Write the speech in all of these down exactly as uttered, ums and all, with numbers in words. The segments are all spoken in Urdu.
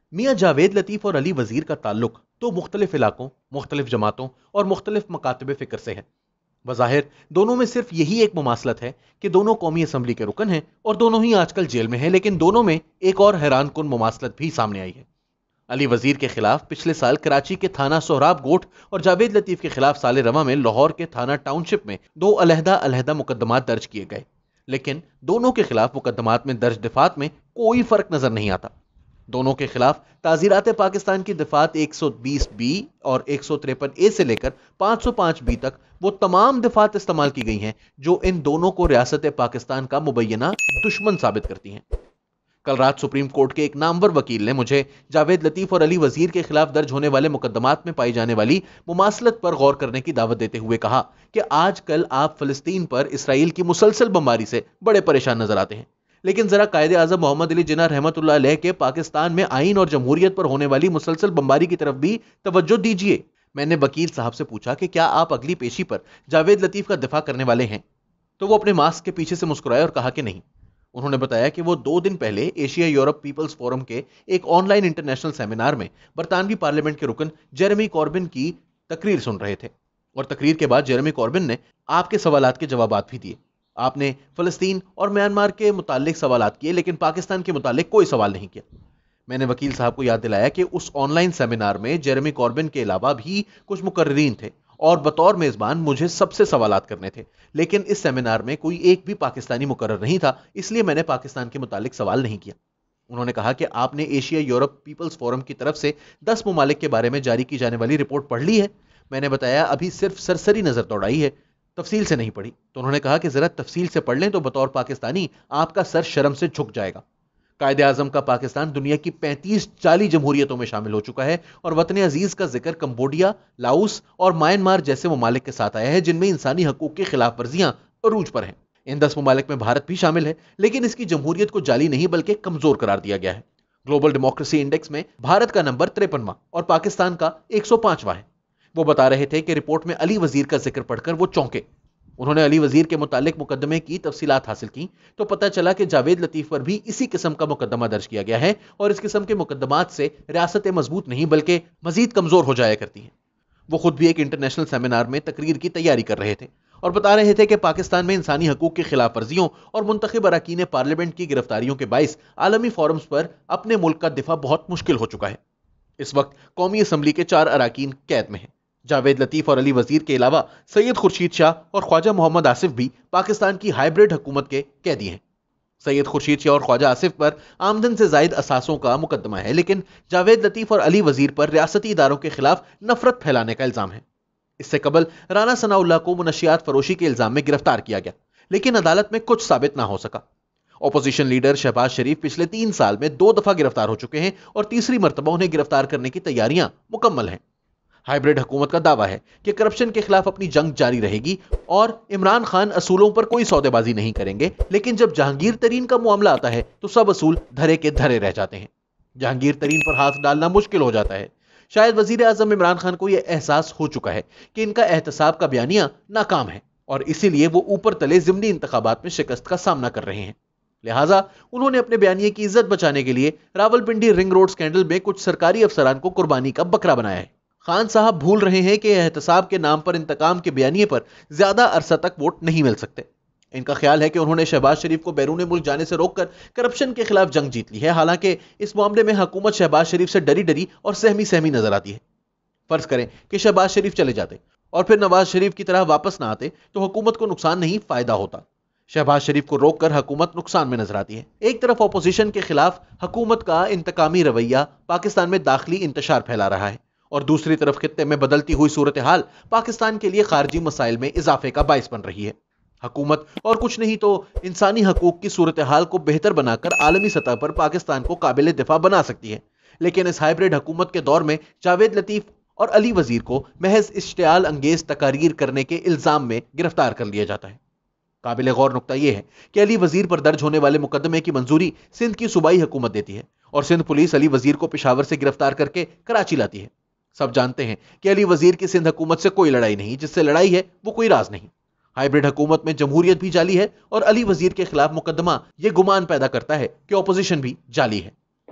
میاں جاوید لطیف اور علی وزیر کا تعلق دو مختلف علاقوں، مختلف جماعتوں اور مختلف مکاتب فکر سے ہے۔ بظاہر دونوں میں صرف یہی ایک مماثلت ہے کہ دونوں قومی اسمبلی کے رکن ہیں اور دونوں ہی آج کل جیل میں ہیں، لیکن دونوں میں ایک اور حیران کن مماثلت بھی سامنے آئی ہے۔ علی وزیر کے خلاف پچھلے سال کراچی کے تھانہ سہراب گوٹھ اور جاوید لطیف کے خلاف سال رواں میں لاہور کے تھانہ ٹاؤن شپ میں دو علیحدہ علیحدہ مقدمات درج کیے گئے، لیکن دونوں کے خلاف مقدمات میں درج دفعات میں کوئی فرق نظر نہیں آتا۔ دونوں کے خلاف تعزیرات پاکستان کی دفعات ایک سو بیس بی اور ایک سو تریپن اے سے لے کر پانچ سو پانچ بی تک وہ تمام دفعات استعمال کی گئی ہیں جو ان دونوں کو ریاست پاکستان کا مبینہ دشمن ثابت کرتی ہیں۔ کل رات سپریم کورٹ کے ایک نامور وکیل نے مجھے جاوید لطیف اور علی وزیر کے خلاف درج ہونے والے مقدمات میں پائی جانے والی مماثلت پر غور کرنے کی دعوت دیتے ہوئے کہا کہ آج کل آپ فلسطین پر اسرائیل کی مسلسل بمباری سے بڑے پریشان نظر آتے ہیں، لیکن ذرا قائد اعظم محمد علی جناح رحمت اللہ علیہ کے پاکستان میں آئین اور جمہوریت پر ہونے والی مسلسل بمباری کی طرف بھی توجہ دیجیے۔ میں نے وکیل صاحب سے پوچھا کہ کیا آپ اگلی پیشی پر جاوید لطیف کا دفاع کرنے والے ہیں، تو وہ اپنے ماسک کے پیچھے سے مسکرائے اور کہا کہ نہیں۔ انہوں نے بتایا کہ وہ دو دن پہلے ایشیا یورپ پیپلز فورم کے ایک آن لائن انٹرنیشنل سیمینار میں برطانوی پارلیمنٹ کے رکن جیرمی کوربن کی تقریر سن رہے تھے، اور تقریر کے بعد جیرمی کوربن نے آپ کے سوالات کے جوابات بھی دیے۔ آپ نے فلسطین اور میانمار کے متعلق سوالات کیے، لیکن پاکستان کے متعلق کوئی سوال نہیں کیا۔ میں نے وکیل صاحب کو یاد دلایا کہ اس آن لائن سیمینار میں جیرمی کوربن کے علاوہ بھی کچھ مقررین تھے اور بطور میزبان مجھے سب سے سوالات کرنے تھے، لیکن اس سیمینار میں کوئی ایک بھی پاکستانی مقرر نہیں تھا، اس لیے میں نے پاکستان کے متعلق سوال نہیں کیا۔ انہوں نے کہا کہ آپ نے ایشیا یورپ پیپلز فورم کی طرف سے دس ممالک کے بارے میں جاری کی جانے والی رپورٹ پڑھ لی ہے۔ میں نے بتایا ابھی صرف سرسری نظر دوڑائی ہے، تفصیل سے نہیں پڑھی۔ تو انہوں نے کہا کہ ذرا تفصیل سے پڑھ لیں تو بطور پاکستانی آپ کا سر شرم سے جھک جائے گا۔ قائد اعظم کا پاکستان دنیا کی پینتیس جعلی جمہوریتوں میں شامل ہو چکا ہے اور وطن عزیز کا ذکر کمبوڈیا، لاؤس اور میانمار جیسے ممالک کے ساتھ آیا ہے جن میں انسانی حقوق کی خلاف ورزیاں عروج پر ہیں۔ ان دس ممالک میں بھارت بھی شامل ہے، لیکن اس کی جمہوریت کو جعلی نہیں بلکہ کمزور قرار دیا گیا ہے۔ گلوبل ڈیموکریسی انڈیکس میں بھارت کا نمبر تریپنواں اور پاکستان کا ایک سو پانچواں ہے۔ وہ بتا رہے تھے کہ رپورٹ میں علی وزیر کا ذکر پڑھ کر وہ چونکے۔ انہوں نے علی وزیر کے متعلق مقدمے کی تفصیلات حاصل کی تو پتہ چلا کہ جاوید لطیف پر بھی اسی قسم کا مقدمہ درج کیا گیا ہے، اور اس قسم کے مقدمات سے ریاستیں مضبوط نہیں بلکہ مزید کمزور ہو جایا کرتی ہیں۔ وہ خود بھی ایک انٹرنیشنل سیمینار میں تقریر کی تیاری کر رہے تھے اور بتا رہے تھے کہ پاکستان میں انسانی حقوق کی خلاف ورزیوں اور منتخب اراکین پارلیمنٹ کی گرفتاریوں کے باعث عالمی فورمز پر اپنے ملک کا دفاع بہت مشکل ہو چکا ہے۔ اس وقت قومی اسمبلی کے چار اراکین قید میں ہیں۔ جاوید لطیف اور علی وزیر کے علاوہ سید خورشید شاہ اور خواجہ محمد آصف بھی پاکستان کی ہائیبرڈ حکومت کے قیدی ہیں۔ سید خورشید شاہ اور خواجہ آصف پر آمدن سے زائد اثاثوں کا مقدمہ ہے، لیکن جاوید لطیف اور علی وزیر پر ریاستی اداروں کے خلاف نفرت پھیلانے کا الزام ہے۔ اس سے قبل رانا ثناء اللہ کو منشیات فروشی کے الزام میں گرفتار کیا گیا، لیکن عدالت میں کچھ ثابت نہ ہو سکا۔ اپوزیشن لیڈر شہباز شریف پچھلے تین سال میں دو دفعہ گرفتار ہو چکے ہیں اور تیسری مرتبہ انہیں گرفتار کرنے کی تیاریاں مکمل ہیں۔ ہائیبرڈ حکومت کا دعویٰ ہے کہ کرپشن کے خلاف اپنی جنگ جاری رہے گی اور عمران خان اصولوں پر کوئی سودے بازی نہیں کریں گے، لیکن جب جہانگیر ترین کا معاملہ آتا ہے تو سب اصول دھرے کے دھرے رہ جاتے ہیں۔ جہانگیر ترین پر ہاتھ ڈالنا مشکل ہو جاتا ہے۔ شاید وزیر اعظم عمران خان کو یہ احساس ہو چکا ہے کہ ان کا احتساب کا بیانیہ ناکام ہے اور اسی لیے وہ اوپر تلے ضمنی انتخابات میں شکست کا سامنا کر رہے ہیں۔ لہٰذا انہوں نے اپنے بیانیے کی عزت بچانے کے لیے راولپنڈی رنگ روڈ سکینڈل میں کچھ سرکاری افسران کو قربانی کا بکرا بنایا ہے۔ خان صاحب بھول رہے ہیں کہ احتساب کے نام پر انتقام کے بیانیے پر زیادہ عرصہ تک ووٹ نہیں مل سکتے۔ ان کا خیال ہے کہ انہوں نے شہباز شریف کو بیرون ملک جانے سے روک کر کرپشن کے خلاف جنگ جیت لی ہے، حالانکہ اس معاملے میں حکومت شہباز شریف سے ڈری ڈری اور سہمی سہمی نظر آتی ہے۔ فرض کریں کہ شہباز شریف چلے جاتے اور پھر نواز شریف کی طرح واپس نہ آتے تو حکومت کو نقصان نہیں فائدہ ہوتا۔ شہباز شریف کو روک کر حکومت نقصان میں نظر آتی ہے۔ ایک طرف اپوزیشن کے خلاف حکومت کا انتقامی رویہ پاکستان میں داخلی انتشار پھیلا رہا ہے، اور دوسری طرف خطے میں بدلتی ہوئی صورتحال پاکستان کے لیے خارجی مسائل میں اضافے کا باعث بن رہی ہے۔ حکومت اور کچھ نہیں تو انسانی حقوق کی صورتحال کو بہتر بنا کر عالمی سطح پر پاکستان کو قابل دفاع بنا سکتی ہے، لیکن اس ہائیبرڈ حکومت کے دور میں جاوید لطیف اور علی وزیر کو محض اشتعال انگیز تقاریر کرنے کے الزام میں گرفتار کر لیا جاتا ہے۔ قابل غور نقطہ یہ ہے کہ علی وزیر پر درج ہونے والے مقدمے کی منظوری سندھ کی صوبائی حکومت دیتی ہے اور سندھ پولیس علی وزیر کو پشاور سے گرفتار کر کے کراچی لاتی ہے۔ سب جانتے ہیں کہ علی وزیر کی سندھ حکومت سے کوئی لڑائی نہیں، جس سے لڑائی ہے وہ کوئی راز نہیں۔ ہائیبرڈ حکومت میں جمہوریت بھی جعلی ہے اور علی وزیر کے خلاف مقدمہ یہ گمان پیدا کرتا ہے کہ اپوزیشن بھی جعلی ہے۔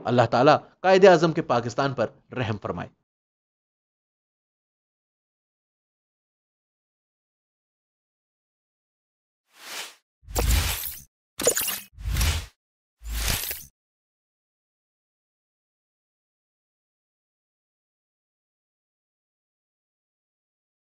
अल्लाह ताला कायदे आजम के पाकिस्तान पर रहम फरमाए।